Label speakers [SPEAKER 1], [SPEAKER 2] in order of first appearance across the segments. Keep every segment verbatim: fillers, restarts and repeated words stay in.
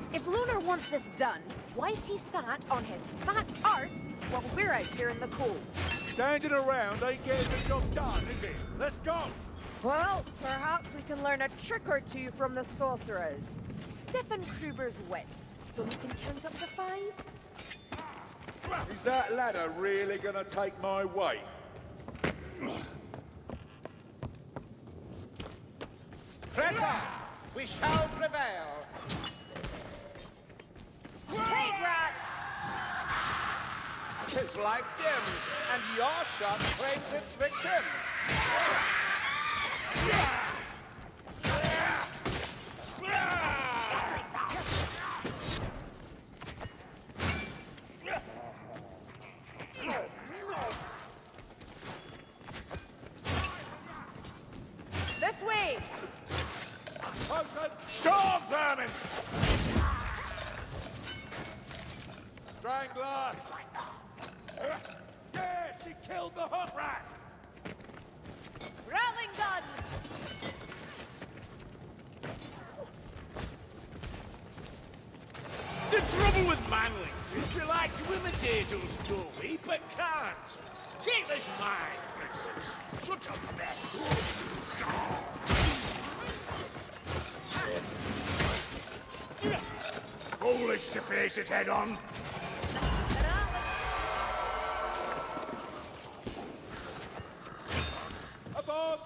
[SPEAKER 1] If Lunar wants this done, why's he sat on his fat arse while we're out here in the cold?
[SPEAKER 2] Standing around ain't getting the job done, is it? Let's go!
[SPEAKER 1] Well, perhaps we can learn a trick or two from the sorcerers. Stiffen Kruber's wits, so he can count up to five.
[SPEAKER 2] Is that ladder really gonna take my weight?
[SPEAKER 3] Press on! We shall prevail!
[SPEAKER 1] Take rats!
[SPEAKER 3] His life dims, and your shot claims its victim!
[SPEAKER 1] This way!
[SPEAKER 2] Storm vermin! Strangler! Yeah, she killed the hot rat!
[SPEAKER 1] Rattling gun!
[SPEAKER 4] The trouble with manlings is they like to imitate us, don't we, but can't. Take this mine, for instance. Such a mess. Foolish to face it head on.
[SPEAKER 2] Above!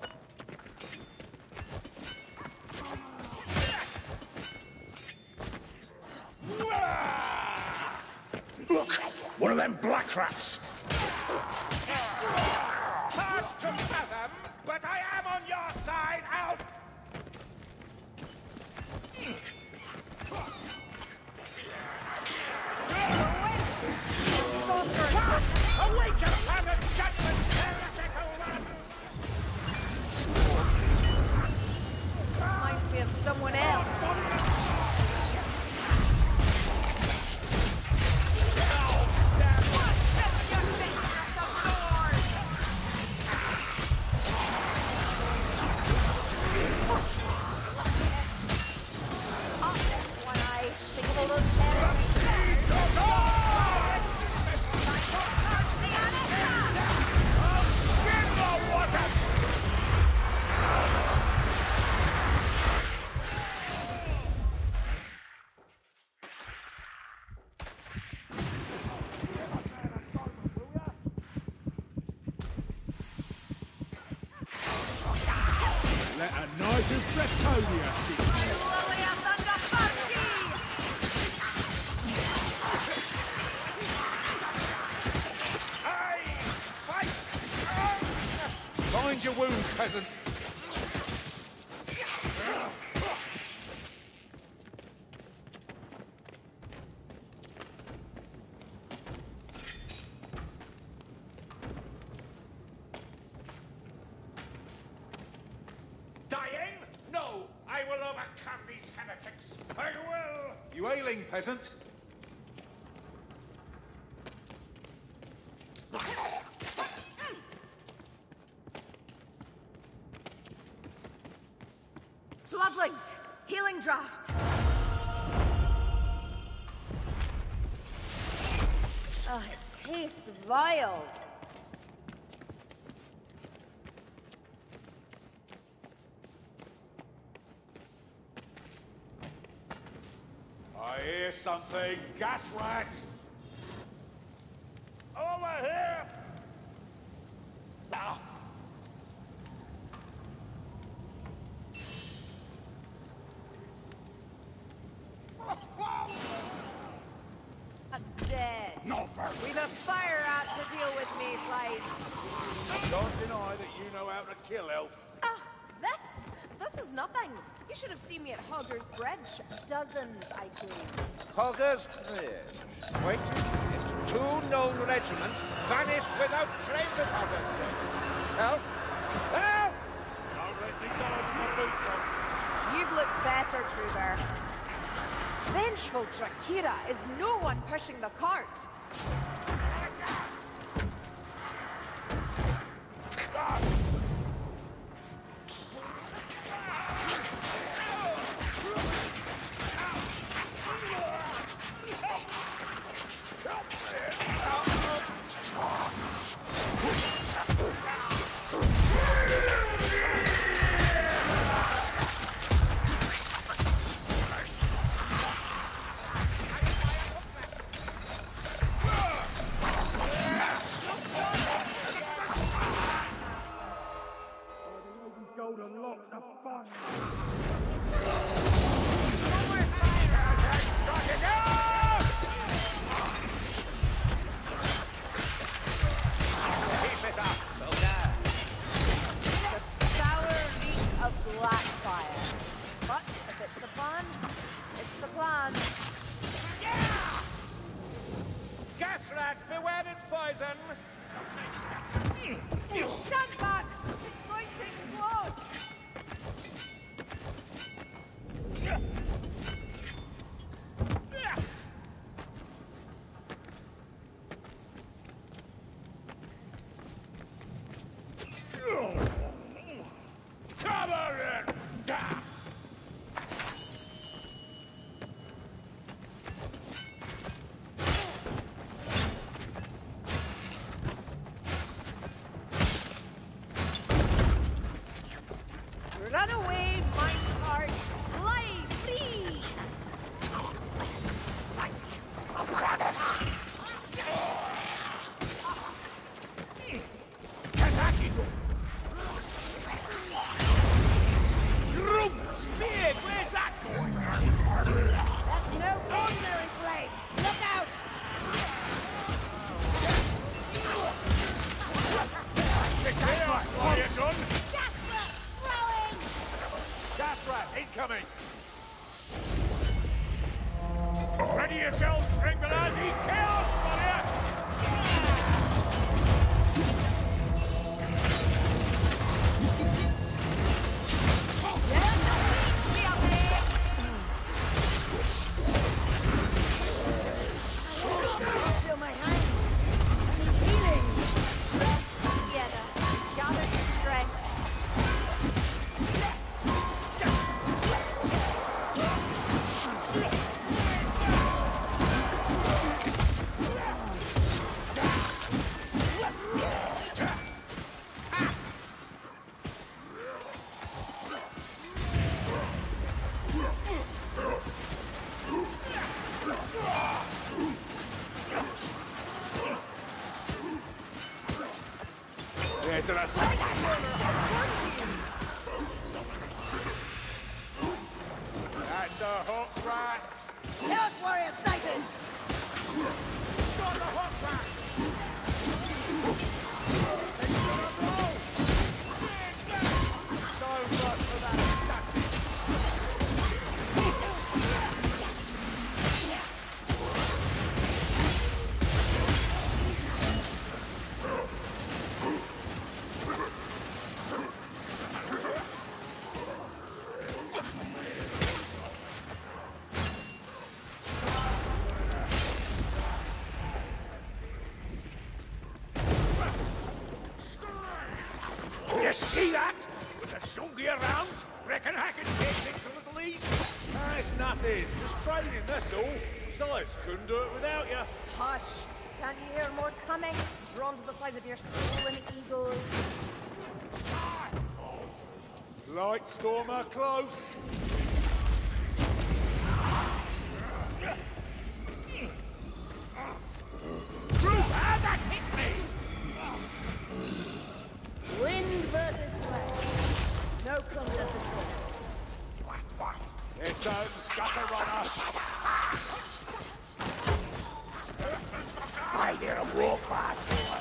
[SPEAKER 4] Look, one of them black rats.
[SPEAKER 3] Hard to fathom, but I am on your side. Out! Await your father's judgment, heretical one!
[SPEAKER 1] Reminds me of someone else.
[SPEAKER 4] Let a night of Bretonia see.
[SPEAKER 3] Aye! Fight!
[SPEAKER 2] Mind your wounds, peasant!
[SPEAKER 3] Dying? No! I will overcome these heretics! I will!
[SPEAKER 2] You ailing, peasant?
[SPEAKER 1] Bloodlings! Healing draft! Ah, it tastes vile.
[SPEAKER 2] I hear something. Gas rat!
[SPEAKER 3] Over here! Ah.
[SPEAKER 1] That's dead.
[SPEAKER 4] No, first.
[SPEAKER 1] We've a fire rat to deal with, Mayflies.
[SPEAKER 2] Don't deny that you know how to kill elf.
[SPEAKER 1] Ah, this? This is nothing. You should have seen me at Hogger's Bridge. Dozens I cleaned.
[SPEAKER 3] Hogger's Bridge. Wait a minute. Two known regiments vanished without trace of Hogger's Bridge. Help! Help!
[SPEAKER 2] Don't let me go with my boots on.
[SPEAKER 1] You've looked better, Kruber. Vengeful Drakira is no one pushing the cart.
[SPEAKER 3] poison!
[SPEAKER 1] Stand back! It's going to explode!
[SPEAKER 4] Cover it!
[SPEAKER 1] Run away, minecart! Fly free!
[SPEAKER 4] Kazaki-do! Room! Speed! Where's that going?
[SPEAKER 1] That's no ordinary blade! Look out!
[SPEAKER 4] Are you done?
[SPEAKER 1] Jasper! Throwing!
[SPEAKER 3] Gas rat, incoming!
[SPEAKER 4] Ready yourselves, Stringbelassi! Chaos for you!
[SPEAKER 1] Feel my hands. Healing. Rest together. Gather strength.
[SPEAKER 3] There's an assault! That's a hook rat!
[SPEAKER 1] Chaos warrior sighted.
[SPEAKER 3] Got the hook rat! So much for that assassin!
[SPEAKER 4] You see that? With a Sungi around, reckon I can take things a little easy.
[SPEAKER 3] Ah, it's nothing. Just training, that's all. Besides, couldn't do it without you.
[SPEAKER 1] Hush. Can't you hear more coming? Drawn to the size of your swollen eagles.
[SPEAKER 2] Light stormer close.
[SPEAKER 4] Trooper, that hit me!
[SPEAKER 1] Wind versus flesh. No contest at all.
[SPEAKER 2] It's a gutter runner.
[SPEAKER 4] I hear a walk back.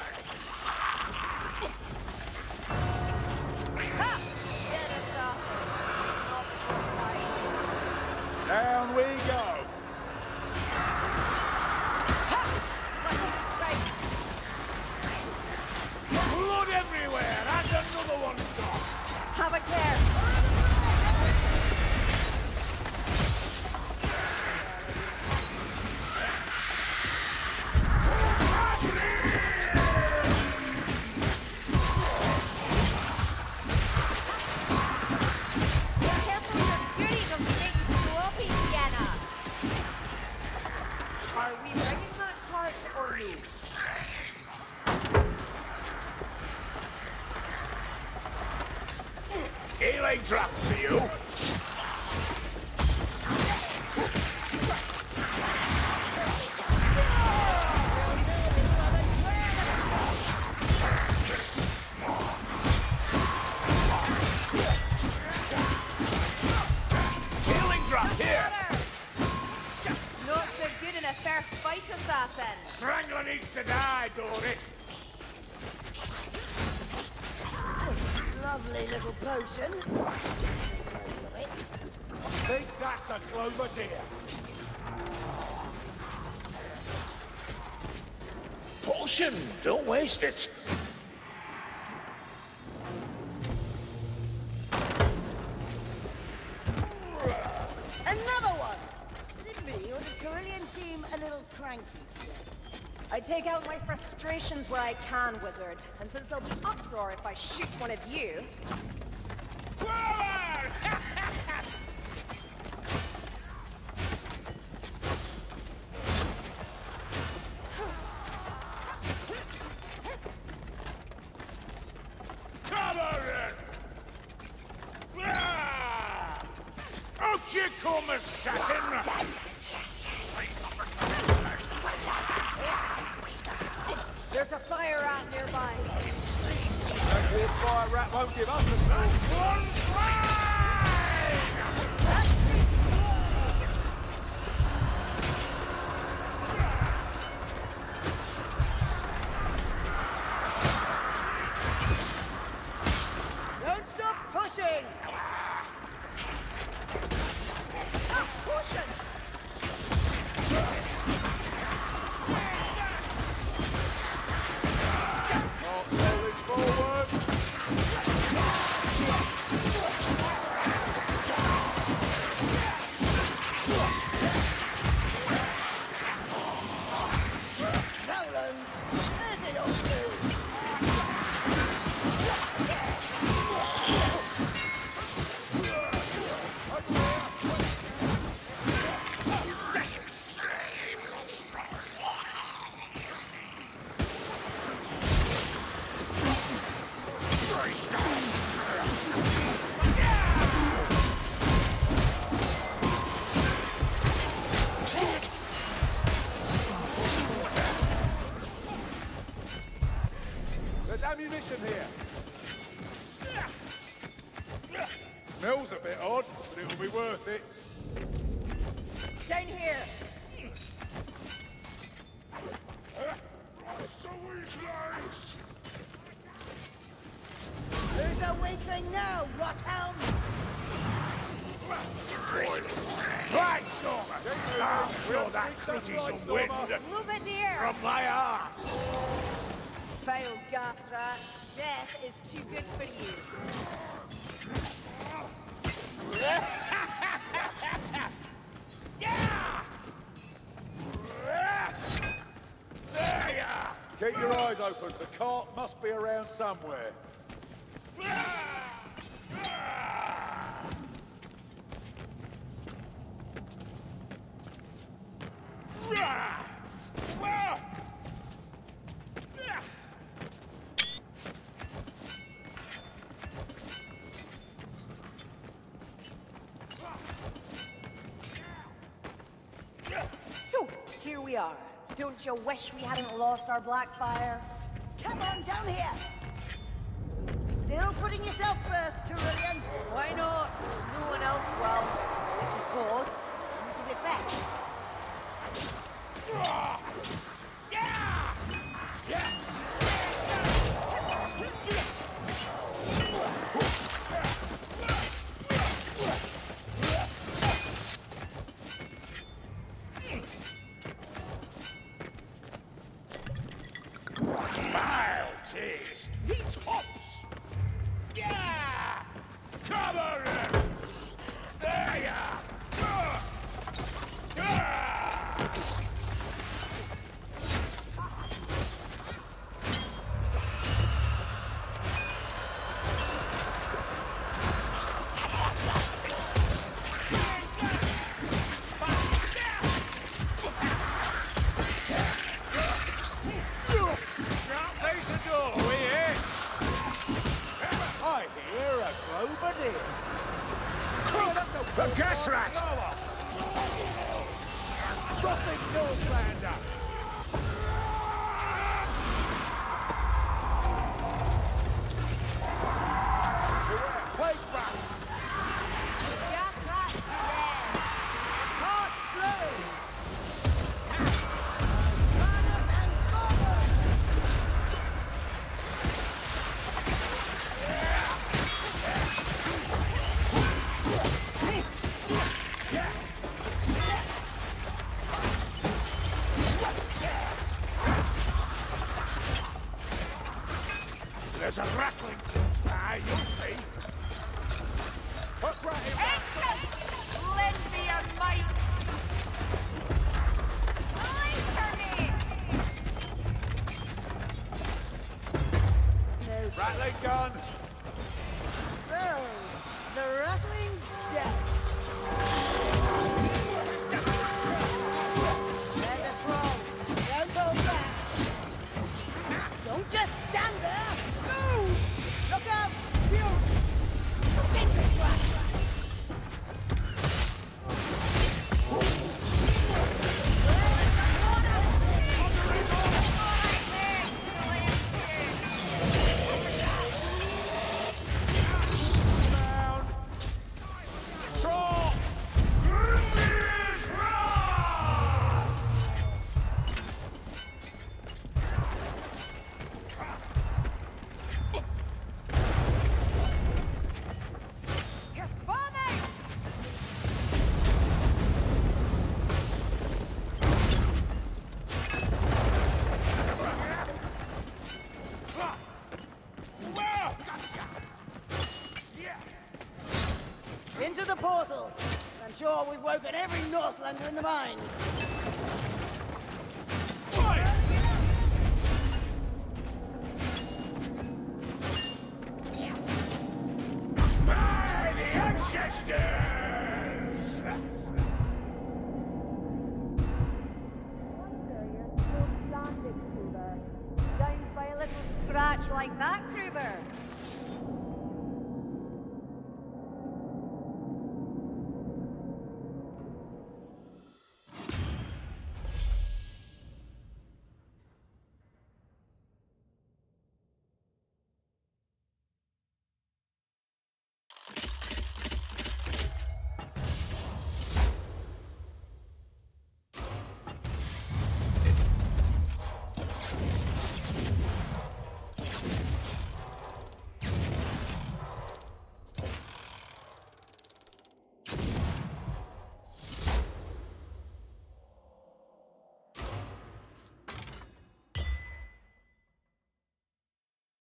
[SPEAKER 1] Ha! Get us off. Not short time.
[SPEAKER 2] Down we go.
[SPEAKER 1] Ha! Lucky strike.
[SPEAKER 4] Blood everywhere, and another one's gone.
[SPEAKER 1] Have a care. Careful, your beauty doesn't make you sloppy, Sienna. Are we bringing that cart or me?
[SPEAKER 4] Healing drop for you. Healing drop here.
[SPEAKER 1] Not so good in a fair fight, assassin.
[SPEAKER 4] Strangler needs to die, Dory.
[SPEAKER 1] Lovely little potion.
[SPEAKER 2] Think that's a clover deer.
[SPEAKER 4] Push Caution, don't waste it.
[SPEAKER 5] Another one! Is it me, or did Carillion seem a little cranky today?
[SPEAKER 1] I take out my frustrations where I can, wizard. And since there'll be uproar if I shoot one of you...
[SPEAKER 4] Out you come, assassin!
[SPEAKER 1] There's a fire rat nearby.
[SPEAKER 2] That weird fire rat won't give us a snap.
[SPEAKER 4] One fly!
[SPEAKER 5] Don't stop pushing! Stop pushing!
[SPEAKER 2] Not solid forward.
[SPEAKER 5] Roland! Where's it all to?
[SPEAKER 2] There's ammunition here. Smells a bit odd, but it'll be worth it.
[SPEAKER 1] Down here.
[SPEAKER 5] Who's a weakling now, Rothelm?
[SPEAKER 4] Right, Stormer! I'll throw that pretty some wind
[SPEAKER 1] Move it near.
[SPEAKER 4] from my arms!
[SPEAKER 1] Failed, gas rat. Death is too good for you.
[SPEAKER 4] Yeah! There ya!
[SPEAKER 2] Keep your eyes open. The cart must be around somewhere.
[SPEAKER 1] So, here we are. Don't you wish we hadn't lost our Blackfire?
[SPEAKER 5] Come on down here! Still putting yourself first, Carillion.
[SPEAKER 1] Why not? No one else will.
[SPEAKER 5] Which is cause, which is effect.
[SPEAKER 4] Vile taste! He tops! Yeah! Cover him! There ya! Ah! Ah! Can't face the door, we here?
[SPEAKER 2] I hear a Grover deer.
[SPEAKER 4] The gas rat!
[SPEAKER 2] Gothic Northlander. Plague rat.
[SPEAKER 1] Gas rat dead.
[SPEAKER 5] Heart blue!
[SPEAKER 2] gun.
[SPEAKER 5] So, the rattling's dead. And the troll. Don't hold back. Don't just stand there. Move! Look out! Fury! Stinker trap!
[SPEAKER 2] Down. Troll.
[SPEAKER 5] Into the portal. I'm sure we've woken every Northlander in the mines.
[SPEAKER 4] By the ancestors!
[SPEAKER 1] You're still standing, Kruber. Down by a little scratch like that, Kruber.